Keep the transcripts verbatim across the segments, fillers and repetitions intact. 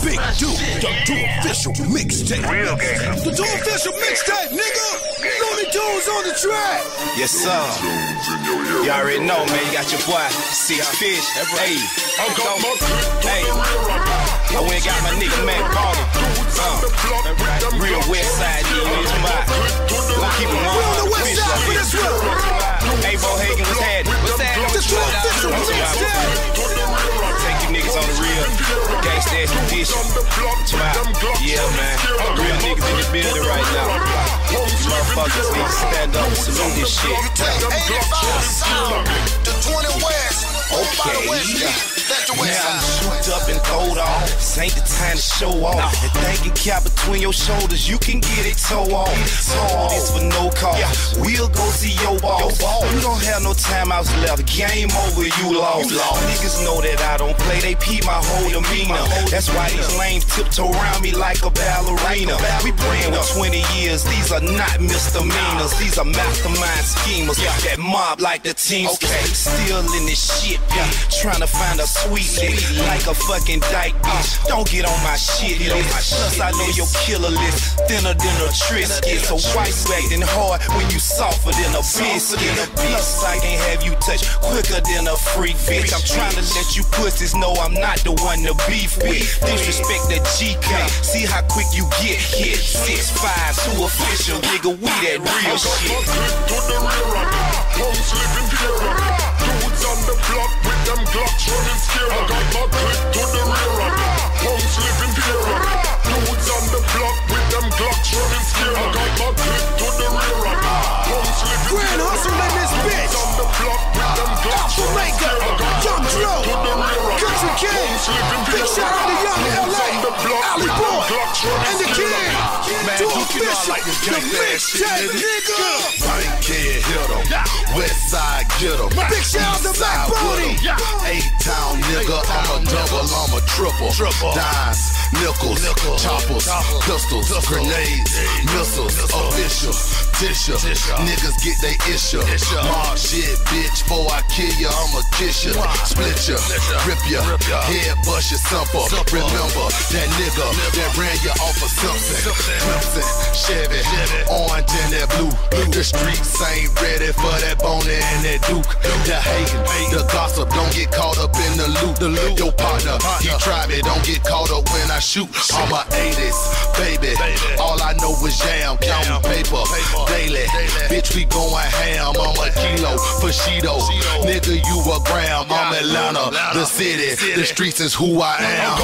Big Duke, the two official mixtape. Real game. The two official mixtape, nigga. Looney Tunes on the track. Yes, sir. You already know, man. You got your boy, Six Fish. Hey, hey. I went and got my nigga, man, Boney. Uh, real West Side, you know what I'm keep it one. We on the West Side for this one. Hey, Bohagon, what's happening? What's happening? The two official mixtape. Take you niggas on the real gangsta expedition. Yeah, man. Real niggas in the building right now. Motherfuckers need to stand up and salute this shit. The twenty West. Okay. Now I'm shoot up and throwed off. This ain't the time to show off. And thinking cap between your shoulders, you can get it toe off. All this for no cost. We'll go see your boss. You don't have no timeouts left. Game over, you lost. Niggas know that I don't play. They peep my whole demeanor. That's why these lames tiptoe around me like a ballerina. We playing with twenty years. These are not misdemeanors. These are mastermind schemers that mob like the team. Okay, still in this shit, bitch. Trying to find a sweet lick like a fucking dyke, bitch. Don't get on my shit list. Plus I know your killer list thinner than a Triscuit. So why you acting hard when you softer than a biscuit? Plus I can't have you touch quicker than a freak bitch. I'm trying to let you pussies know I'm not the one to beef with. Disrespect the G K. See how quick you get hit. Six five, two official, nigga. We that real shit. Dudes on the block with them Glocks running scared. I got my clip to the rear. Homes living here. Dudes on the block with them Glocks running scared. I got my clip to the rear. Homes living here. Grand hustle in this bitch. Dudes on the block with them Glocks running scared. I got Young Dro, Country King. Big shout out to Young L A, Alley Boy, and the King. Two official, the mixtape, nigga. Bankhead hit 'em, West Side get 'em. Big shout out to Black Boney. A-Town nigga, I'm a double, I'm a triple. Dimes, nickels, choppers, pistols, grenades, missiles, official, disher. Niggas get they issue. Mob shit, bitch, before I kill ya, I'ma kiss ya, split ya, rip ya, head bust ya, simple. Remember that nigga that ran ya off of something. Clemson, Chevy, orange and that blue. The streets ain't ready for that Boney and that Duke. The hating, the gossip, don't get caught up in the loop. Your partner, he tried me, don't get caught up when I shoot. I'm a eighties, baby. All I know is jam, counting paper daily. Bitch, we going ham. I'm a kilo for Cheeto. Nigga, you a gram. I'm Atlanta, the city. The streets is who I am.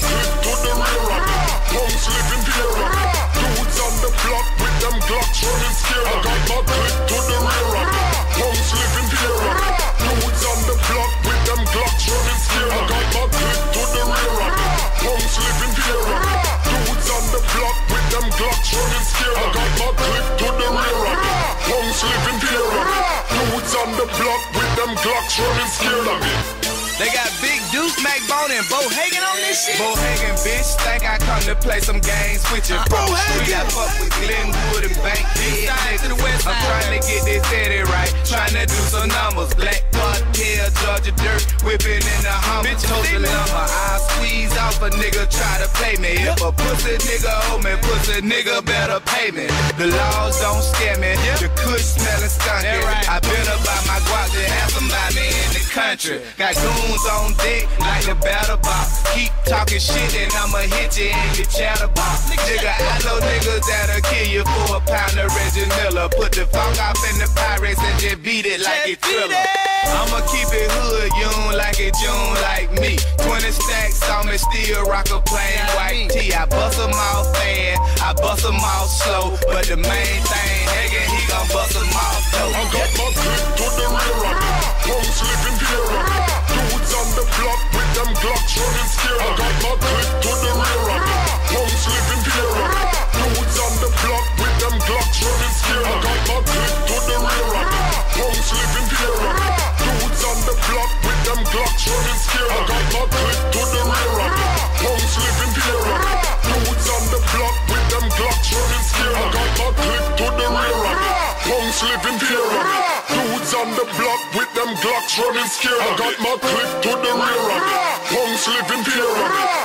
Homes living here. Dudes on the block with them Glocks running scared. I got my clip to the rear. Homes living here. Dudes on the block with them Glocks running scared. I got my clip to the rear. Homes living here. Dudes on the block with them Glocks running scared. I got my clip to the rear. Homes living here. Dudes on the block with them Glocks running scared. They got Big Duke, Mac Boney, and Bohagon on this shit. Bohagon, bitch, think I come to play some games with you. Bohagon, I fuck with Glenwood and Bankhead niggas. I'm trying to get this city right, trying to do some numbers. Black cartel, Georgia dirt, whipping in the Hummer. Total lumber, I'll squeeze off a nigga, try to play me. If a pussy nigga owe me, pussy nigga better pay me. The laws don't scare me, the kush smelling skunky. I been about my guap, to have somebody in the country. Got goons on deck like the battle box. Keep talking shit and I'ma hit you in your chatterbox. Nigga, I know niggas that'll kill you for a pound of Reggie Miller. Put the funk off in the Pirates and just beat it like it's Thriller. I'ma keep it hood, you don't like it, you don't like me. Twenty stacks on me, still rock a plain white tee. I bust them off fan, I bust them off slow. But the main thing, Hagen, he gon' bust them off though. I got my clip to the rear. Homes living here. Dudes on the block with them Glocks running scared. I got my clip to the rear. Homes living here. Dudes on the block with them Glocks running scared. I got my clip to the rear. Homes living here. Dudes on the block with them Glocks running scared. I got my clip to the rear. Homes living here. Dudes on the block with them Glocks running scared. I got my clip to the rear. Homes living here. Dudes on the block with them Glocks running scared. I got my clip to the rear. Homes living here. Dudes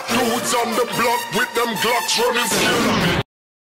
Dudes on the block with them Glocks running scared of me.